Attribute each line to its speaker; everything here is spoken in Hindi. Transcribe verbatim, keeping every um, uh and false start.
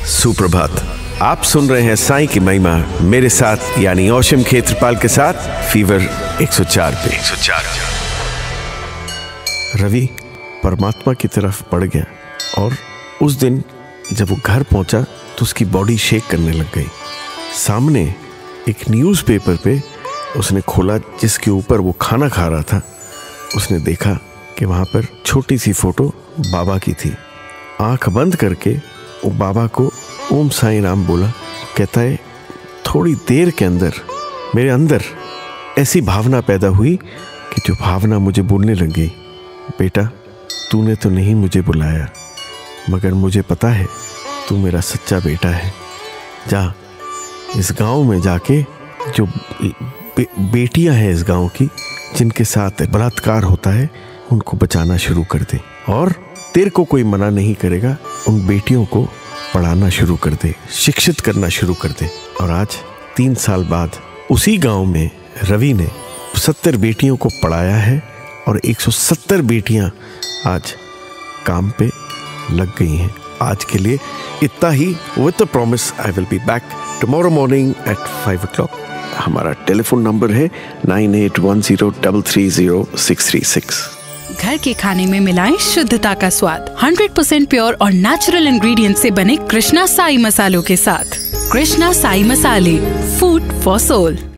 Speaker 1: सुप्रभात। आप सुन रहे हैं साईं की महिमा मेरे साथ यानी औशम खेत्रपाल के साथ फीवर एक सौ चार पे। एक सौ चार। रवि परमात्मा की तरफ बढ़ गया और उस दिन जब वो घर पहुंचा तो उसकी बॉडी शेक करने लग गई। सामने एक न्यूज़पेपर पे उसने खोला जिसके ऊपर वो खाना खा रहा था। उसने देखा कि वहाँ पर छोटी सी फोटो बाबा की थी। आंख बंद करके वो बाबा को ओम साईं राम बोला। कहता है थोड़ी देर के अंदर मेरे अंदर ऐसी भावना पैदा हुई कि जो भावना मुझे बोलने लग गई, बेटा तूने तो नहीं मुझे बुलाया, मगर मुझे पता है तू मेरा सच्चा बेटा है। जा इस गांव में जाके जो बे, बेटियां हैं इस गांव की जिनके साथ बलात्कार होता है उनको बचाना शुरू कर दे, और तेरे को कोई मना नहीं करेगा, उन बेटियों को पढ़ाना शुरू कर दे, शिक्षित करना शुरू कर दे। और आज तीन साल बाद उसी गांव में रवि ने सत्तर बेटियों को पढ़ाया है और एक सौ सत्तर बेटियां आज काम पे लग गई हैं। आज के लिए इतना ही। With the promise I will be back tomorrow morning at five o'clock. हमारा टेलीफोन नंबर है nine eight one zero double three zero six three six.
Speaker 2: घर के खाने में मिलाएं शुद्धता का स्वाद हंड्रेड परसेंट प्योर और नेचुरल इंग्रेडिएंट से बने कृष्णा साई मसालों के साथ। कृष्णा साई मसाले, फूड फॉर सोल।